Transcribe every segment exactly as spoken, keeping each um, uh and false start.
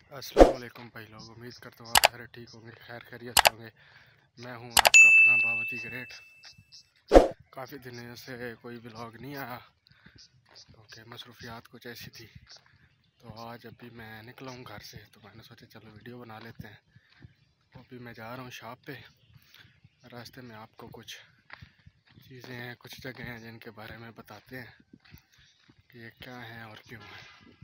अस्सलाम वालेकुम भाई लोग, उम्मीद करता हूँ आप सारे ठीक होंगे, खैर खैरियत होंगे। मैं हूँ आपका अपना बावती ग्रेट। काफ़ी दिनों से कोई ब्लॉग नहीं आया क्योंकि मसरूफियात कुछ ऐसी थी। तो आज अभी मैं निकला हूँ घर से, तो मैंने सोचा चलो वीडियो बना लेते हैं। अभी मैं जा रहा हूँ शॉप पे। रास्ते में आपको कुछ चीज़ें हैं, कुछ जगह हैं जिनके बारे में बताते हैं कि ये क्या है और क्यों है।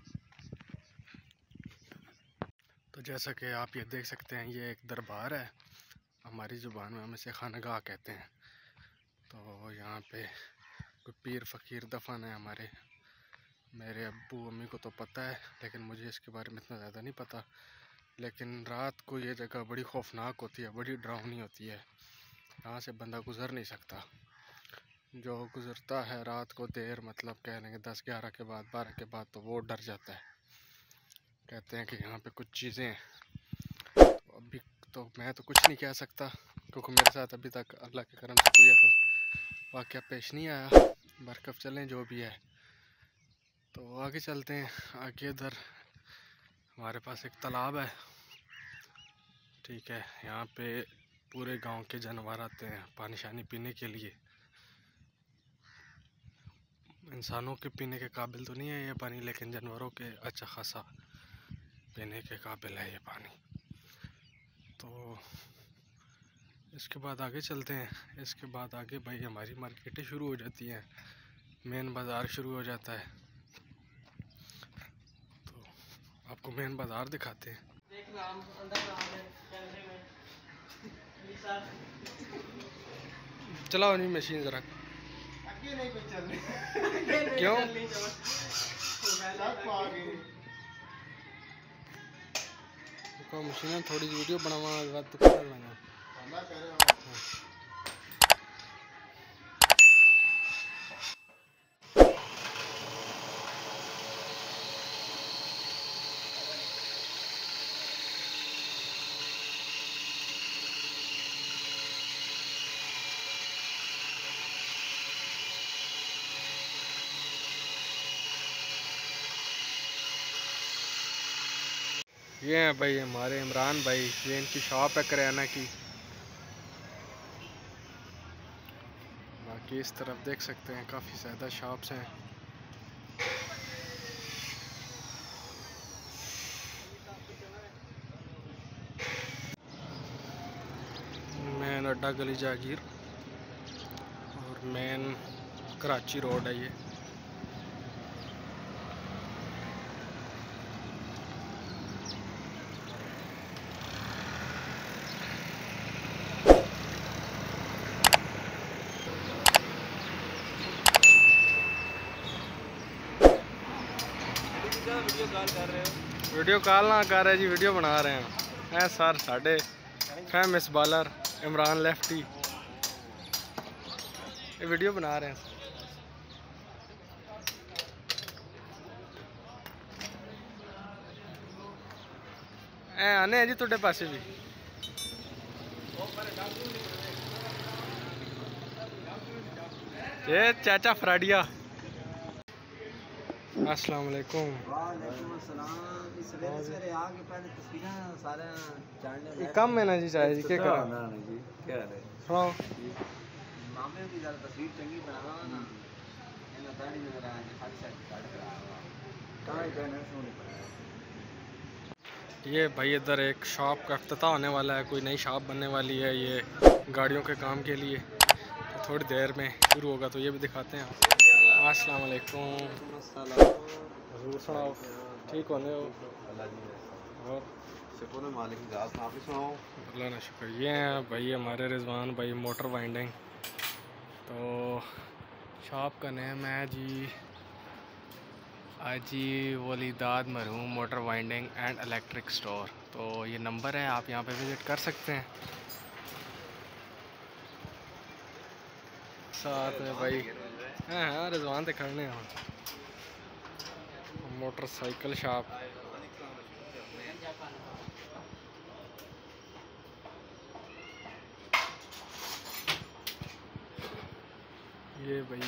तो जैसा कि आप ये देख सकते हैं, ये एक दरबार है। हमारी ज़ुबान में हम इसे खानगाह कहते हैं। तो यहाँ पे कोई पीर फ़कीर दफन है हमारे। मेरे अब्बू अम्मी को तो पता है, लेकिन मुझे इसके बारे में इतना ज़्यादा नहीं पता। लेकिन रात को ये जगह बड़ी खौफनाक होती है, बड़ी डरावनी होती है। यहाँ से बंदा गुज़र नहीं सकता। जो गुज़रता है रात को देर, मतलब कह लेंगे दस ग्यारह के बाद, बारह के बाद, तो वो डर जाता है। कहते हैं कि यहाँ पे कुछ चीज़ें हैं। तो अभी तो मैं तो कुछ नहीं कह सकता क्योंकि मेरे साथ अभी तक अल्लाह के करम से कोई ऐसा वाक़या पेश नहीं आया। बरकफ चलें जो भी है। तो आगे चलते हैं। आगे इधर हमारे पास एक तालाब है, ठीक है। यहाँ पे पूरे गांव के जानवर आते हैं पानी शानी पीने के लिए। इंसानों के पीने के काबिल तो नहीं है ये पानी, लेकिन जानवरों के अच्छा खासा पीने के काबिल है ये पानी। तो इसके बाद आगे चलते हैं। इसके बाद आगे भाई हमारी मार्केटें शुरू हो जाती हैं, मेन बाज़ार शुरू हो जाता है। तो आपको मेन बाज़ार दिखाते हैं। चलाओ नहीं मशीन ज़रा। क्यों? मशीन थोड़ी वीडियो बनावा तो कर लेना। ये हैं भाई हमारे इमरान भाई, ये इनकी शॉप है करियाना की। बाकी इस तरफ देख सकते हैं काफ़ी ज़्यादा शॉप्स हैं। मेन अड्डा गली जागीर और मेन कराची रोड है ये। वीडियो कॉल कर रहे हो? वीडियो कॉल ना कर रहे जी, वीडियो बना रहे हैं। हैं सर साढ़े फेमस बॉलर इमरान लेफ्टी, ये वीडियो बना रहे हैं। ए आने हैं जी थोड़े पासे भी। ये चाचा फराडिया। अस्सलाम वालेकुम। कम है ना जी, चाहे जी क्या करा सुनाओ। ये भाई इधर एक शॉप का इफ्तिताह होने वाला है, कोई नई शॉप बनने वाली है ये गाड़ियों के काम के लिए। तो थोड़ी देर में शुरू होगा, तो ये भी दिखाते हैं। अस्सलाम वालेकुम। सुनाओ, ठीक होने हो? और शुक्र मालिक की ज़ात, आप ही सुनाओ। अल्लाह ना शुक्र। ये हैं भाई हमारे रिजवान भाई, मोटर वाइंडिंग। तो शॉप का नेम है जी आजी वलीदाद मरहूम motor winding and electric store. तो ये नंबर है, आप यहाँ पे विज़िट कर सकते हैं। साथ में भाई हाँ हाँ रिजवान तो खड़ने हैं। Motorcycle shop. ये भाई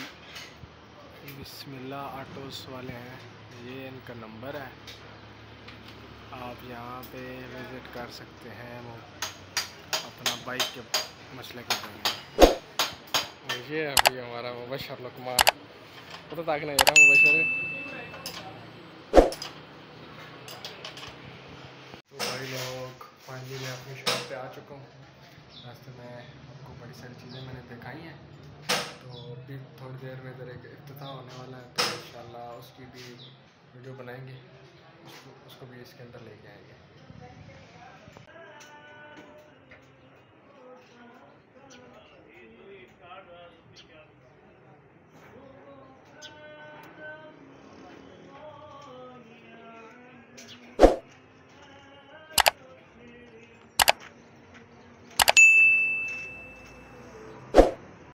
बिस्मिल्लाह ऑटोस वाले हैं, ये इनका नंबर है, आप यहाँ पे विज़िट कर सकते हैं वो अपना बाइक के मसले के बारे में। ये अभी हमारा मुबशर लुकमान तो ताकना जरा मुबशर। तो भाई लोग फाइनली मैं अपनी शॉप पे आ चुका हूँ। रास्ते में आपको बड़ी सारी चीज़ें मैंने दिखाई हैं, तो अभी थोड़ी देर में इधर एक इफ्तिताह होने वाला है, तो इंशाल्लाह उसकी भी वीडियो बनाएंगे, उसको उसको भी इसके अंदर लेके आएंगे।